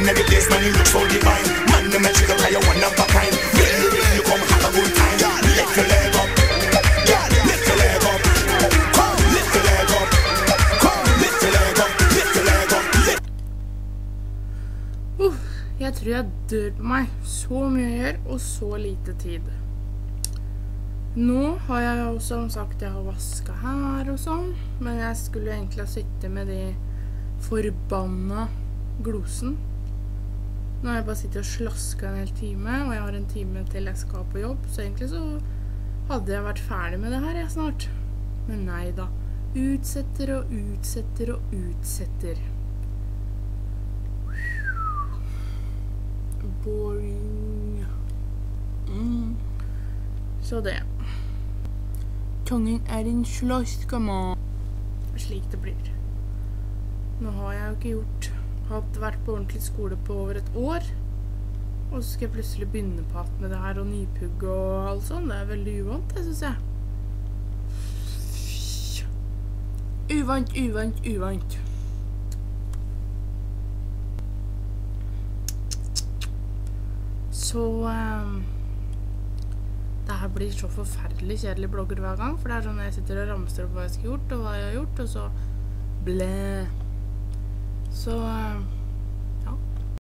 in every place, man, you look so divine. Man, the man, chicken, you one of a kind. When you come, have a good time. Lift your leg up. Lift your leg up. Come, lift your leg up. Come, lift your leg up. Lift your leg up. Jeg tror jeg dør på meg. Så mye å gjøre, og så lite tid. Nå har jeg jo som sagt, jeg har vasket her og sånn, men jeg skulle egentlig ha sittet med de forbanna glosen. Nå har jeg bare sittet og slasket en hel time, og jeg har en time til jeg skal på jobb, så egentlig så hadde jeg vært ferdig med det her jeg snart. Men nei da, utsetter og utsetter og utsetter. Boring. Så det. Kongen er en slaskamann. Slik det blir. Nå har jeg jo ikke vært på ordentlig skole på over et år. Og så skal jeg plutselig begynne på alt med det her og nypugg og alt sånt. Det er veldig uvant, det synes jeg. Uvant. Så det her blir så forferdelig kjedelig blogger hver gang, for det er sånn at jeg sitter og ramser opp hva jeg skal gjort, og hva jeg har gjort, og så blæ. Så